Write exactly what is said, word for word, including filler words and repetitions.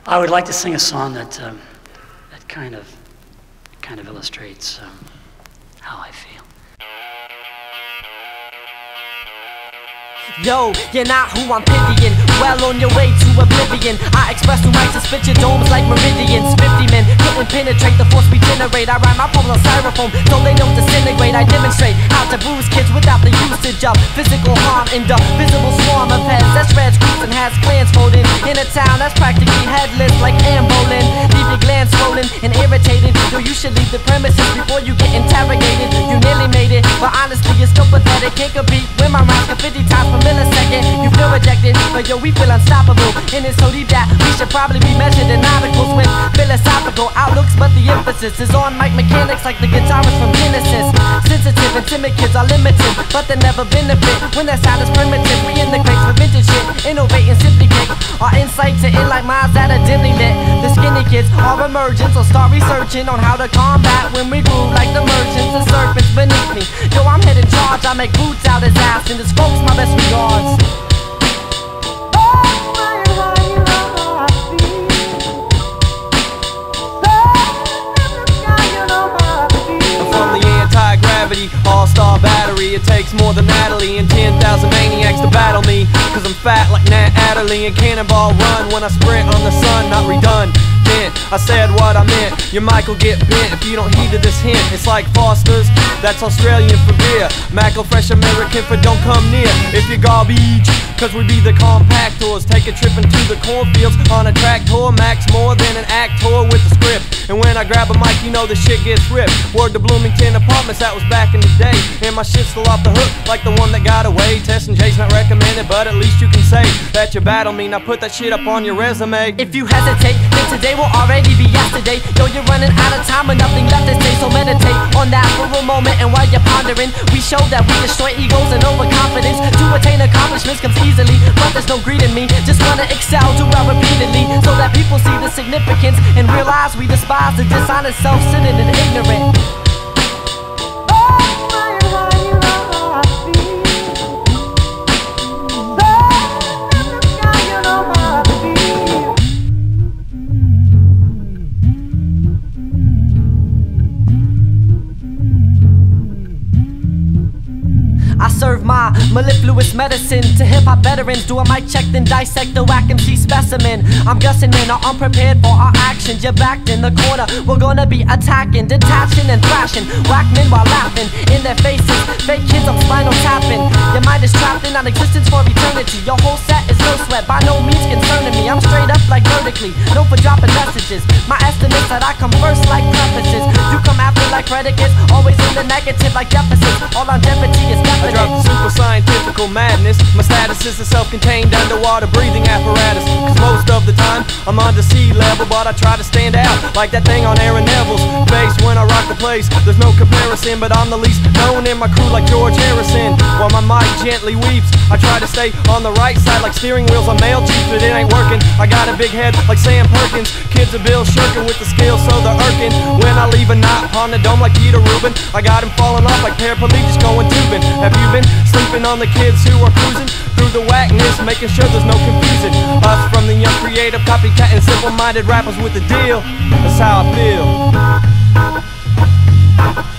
I would like to sing a song that um, that kind of kind of illustrates um, how I feel. Yo, you're not who I'm pitying. Well on your way to oblivion. I express who might spit your domes like meridians. Fifty men couldn't penetrate the force we generate. I write my poems on styrofoam so they don't disintegrate. I demonstrate how to bruise kids without the usage of physical harm in the visible swarm of heads that shreds groups and has clans folding in a town that's practically headless like Ambolin. Leave your glands swollen and irritated. Yo, you should leave the premises before you get interrogated. You nearly made it, but honestly you're still pathetic. Can't compete with my rhymes fifty times per millisecond. You feel rejected, but yo, we feel unstoppable. And it's so deep that we should probably be measured in articles with philosophical outlooks, but the emphasis is on mic mechanics like the guitarist from Genesis. Sensitive and timid kids are limited, but they never benefit when their sound is primitive. We integrate for vintage shit, innovate and simply kick our insight to it like minds that are dimly lit. The skinny kids are emerging, so start researching on how to combat when we groove like the merchants and serpents beneath me. Yo, I'm head in charge, I make boots out his ass, and this folks my best regards. All-star battery, it takes more than Natalie and ten thousand maniacs to battle me. Cause I'm fat like Nat Adderley and Cannonball Run when I sprint on the sun, not redundant. I said what I meant, your mic will get bent if you don't heed to this hint. It's like Foster's, that's Australian for beer. Mackel Fresh American for don't come near. If you're garbage, cause we be the compactors. Take a trip into the cornfields on a tractor. Max more than an actor with the script. And when I grab a mic, you know the shit gets ripped. Word to Bloomington Apartments, that was back in the day. And my shit's still off the hook, like the one that got away. Testing J's not recommended, but at least you can say that you battle me. Now put that shit up on your resume. If you hesitate, then today will already be yesterday. Yo, you're running out of time and nothing left to say. So meditate on that for a moment, and while you're pondering, we show that we destroy egos and overconfidence. To attain accomplishments comes easily, but there's no greed in me. Just wanna excel, do well repeatedly, so that people see the significance and realize we despise the dishonest, self-centered and ignorant. I serve my mellifluous medicine to hip-hop veterans. Do a mic check, then dissect the whack M C specimen. I'm guessing men are unprepared for our actions. You're backed in the corner, we're gonna be attacking, detaching and thrashing. Whack men while laughing in their faces. Fake kids, I'm spinal tapping. Your mind is trapped in non-existence for eternity. Your whole set is no sweat, by no means concerning me. I'm straight up like vertically, known for dropping messages. My estimates that I come first like prefaces. You come after like predicates, always in the negative like deficits. All longevity is definite. I drop the super scientifical madness. My status is a self-contained underwater breathing apparatus. Cause most of the time I'm under sea level, but I try to stand out like that thing on Aaron Neville's face when I rock the place. There's no comparison, but I'm the least known in my crew like George Harrison. While my mic gently weeps, I try to stay on the right side like steering wheels on male Jeeps, but it ain't working. I got a big head like Sam Perkins. Kids are Bill Shirkin with the skills, so they're irking. When I leave a knot on the dome like Peter Rubin, I got him falling off like paraplegics going tubing. Have you been sleeping on the kids who are cruising through the whackness, making sure there's no confusion? Us from the young creative, copycat and simple-minded rappers with the deal. That's how I feel.